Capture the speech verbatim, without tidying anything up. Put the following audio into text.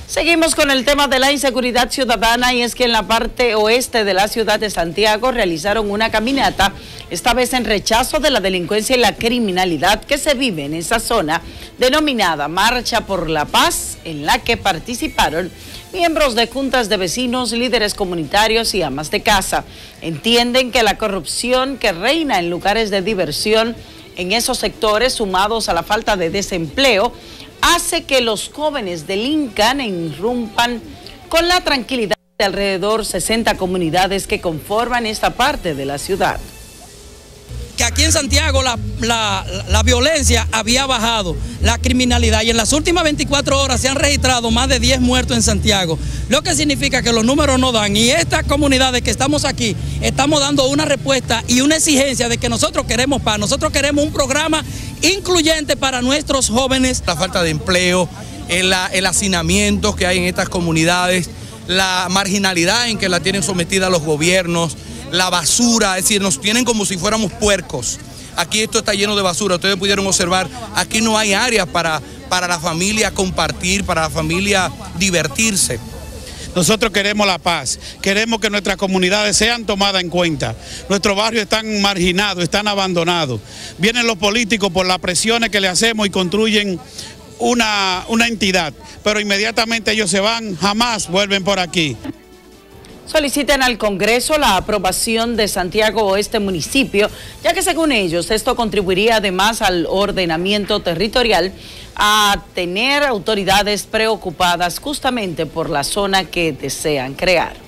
Seguimos con el tema de la inseguridad ciudadana y es que en la parte oeste de la ciudad de Santiago realizaron una caminata, esta vez en rechazo de la delincuencia y la criminalidad que se vive en esa zona, denominada Marcha por la Paz, en la que participaron miembros de juntas de vecinos, líderes comunitarios y amas de casa. Entienden que la corrupción que reina en lugares de diversión en esos sectores, sumados a la falta de desempleo, hace que los jóvenes delincan e irrumpan con la tranquilidad de alrededor sesenta comunidades que conforman esta parte de la ciudad. Que aquí en Santiago la, la, la violencia había bajado, la criminalidad, y en las últimas veinticuatro horas se han registrado más de diez muertos en Santiago, lo que significa que los números no dan, y estas comunidades que estamos aquí, estamos dando una respuesta y una exigencia de que nosotros queremos paz, nosotros queremos un programa incluyente para nuestros jóvenes. La falta de empleo, el, el hacinamiento que hay en estas comunidades, la marginalidad en que la tienen sometida los gobiernos, la basura, es decir, nos tienen como si fuéramos puercos. Aquí esto está lleno de basura, ustedes pudieron observar, aquí no hay áreas para, para la familia compartir, para la familia divertirse. Nosotros queremos la paz, queremos que nuestras comunidades sean tomadas en cuenta. Nuestros barrios están marginados, están abandonados. Vienen los políticos por las presiones que le hacemos y construyen una, una entidad, pero inmediatamente ellos se van, jamás vuelven por aquí. Solicitan al Congreso la aprobación de Santiago Oeste municipio, ya que según ellos esto contribuiría además al ordenamiento territorial, a tener autoridades preocupadas justamente por la zona que desean crear.